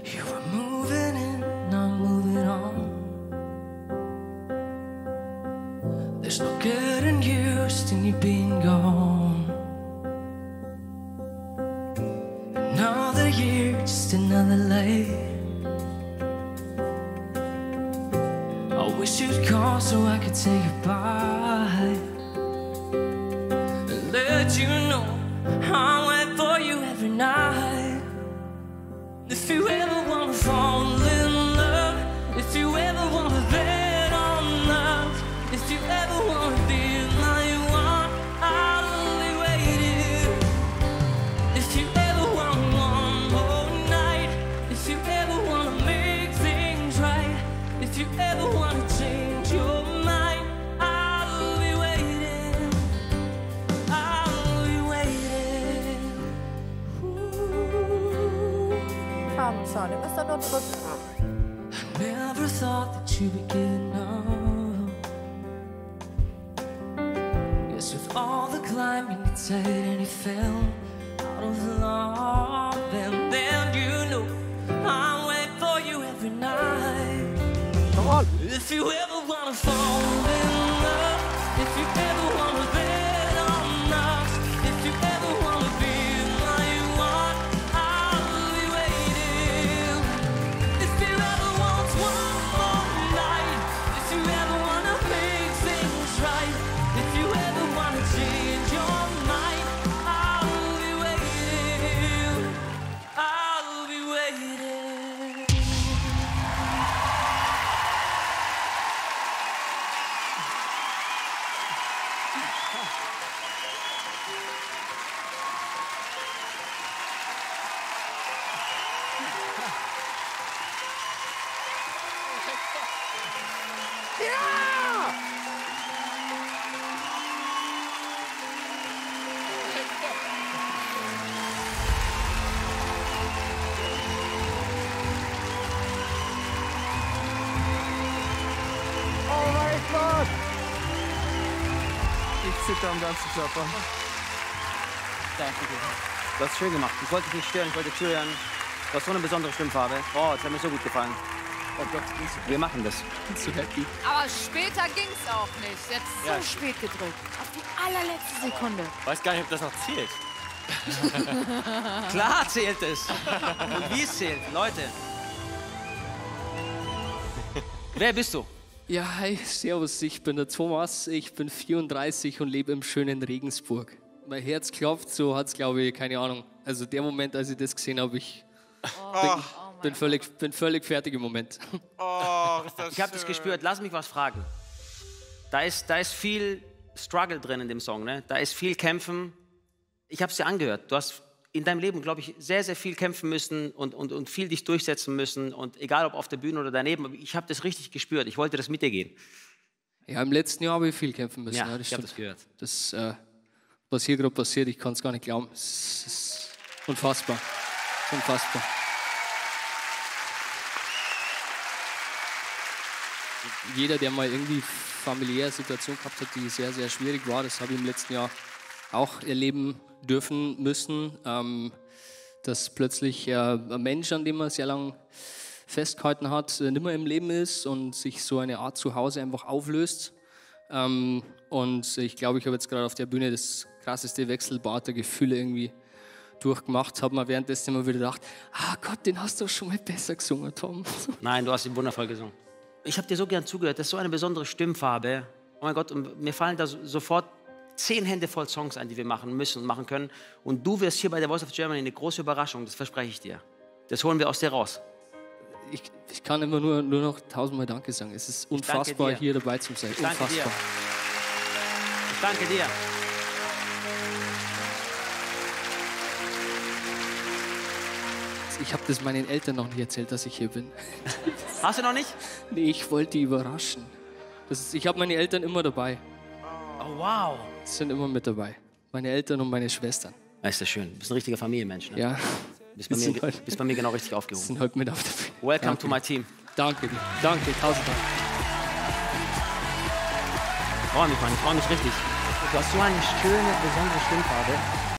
You were moving in, not moving on. There's no getting used in you being gone. Another year, just another late. I wish you'd call so I could say goodbye and let you know I wait for you every night. If you ever wanna fall in love, if you ever wanna bet on love, if you ever wanna be my one, I'll be waiting. If you ever want one more night, if you ever wanna make things right, if you ever wanna change your mind, I'll be waiting. I'll be waiting. Sa det mesta något. I never thought that you'd be giving up. Yes, with all the climbing you did and you fell out of love, and then you know I wait for you every night. Come on. If you ever wanna fall in love, if you ever wanna bet on us, if you ever wanna be my one, I'll be waiting. If you ever want one more night, if you ever wanna make things right, if you ever wanna change your mind, I'll be waiting. I'll be waiting. Oh mein Gott! Ich zitter am ganzen Körper. Danke dir. Du hast schön gemacht. Ich wollte dich nicht stören, ich wollte zuhören. Du hast so eine besondere Stimmfarbe. Oh, das hat mir so gut gefallen. Oh Gott, Wir machen das. ich bin so happy. Aber später ging's auch nicht. Jetzt so Ja. spät gedrückt. Auf die allerletzte Sekunde. Weiß gar nicht, ob das noch zählt. Klar zählt es. Und wie es zählt, Leute. Wer bist du? Ja, hi, servus, ich bin der Thomas, ich bin 34 und lebe im schönen Regensburg. Mein Herz klopft, so hat es, glaube ich, keine Ahnung. Also der Moment, als ich das gesehen habe, ich bin völlig fertig im Moment. Oh, ist das Ich habe das gespürt. Lass mich was fragen. Da ist viel Struggle drin in dem Song, ne? Da ist viel Kämpfen. Ich habe es dir angehört. Du hast in deinem Leben, glaube ich, sehr, sehr viel kämpfen müssen und viel dich durchsetzen müssen. Und egal, ob auf der Bühne oder daneben, ich habe das richtig gespürt. Ich wollte das mit dir gehen. Ja, im letzten Jahr habe ich viel kämpfen müssen. Ja, das ich habe stimmt. das gehört. Das, was hier gerade passiert, ich kann es gar nicht glauben. Es ist unfassbar. Unfassbar. Jeder, der mal irgendwie familiäre Situation gehabt hat, die sehr, sehr schwierig war, das habe ich im letzten Jahr auch erleben dürfen müssen, dass plötzlich ein Mensch, an dem man sehr lange festgehalten hat, nicht mehr im Leben ist und sich so eine Art Zuhause einfach auflöst. Und ich glaube, ich habe jetzt gerade auf der Bühne das krasseste Wechselbad der Gefühle irgendwie durchgemacht, habe mir währenddessen immer wieder gedacht, ah Gott, den hast du schon mal besser gesungen, Tom. Nein, du hast ihn wundervoll gesungen. Ich habe dir so gern zugehört. Das ist so eine besondere Stimmfarbe. Oh mein Gott, und mir fallen da sofort 10 Hände voll Songs ein, die wir machen müssen und machen können. Und du wirst hier bei der Voice of Germany eine große Überraschung, das verspreche ich dir. Das holen wir aus dir raus. Ich kann immer nur noch 1000-mal Danke sagen. Es ist unfassbar, dir. hier dabei zu sein. Ich danke dir. Unfassbar. Ich danke dir. Ich habe das meinen Eltern noch nicht erzählt, dass ich hier bin. Hast du noch nicht? Nee, ich wollte die überraschen. Ich habe meine Eltern immer dabei. Oh, wow. Die sind immer mit dabei. Meine Eltern und meine Schwestern. Das ist ja schön. Du bist ein richtiger Familienmensch. Ne? Ja. Bist bei mir genau richtig aufgehoben. Sind heute mit auf der Bühne. Welcome Danke. to my team. Danke dir. Danke, 1000 Dank. Ich freue mich, Mann. Ich freue mich richtig. Du hast so eine schöne, besondere Stimmfarbe.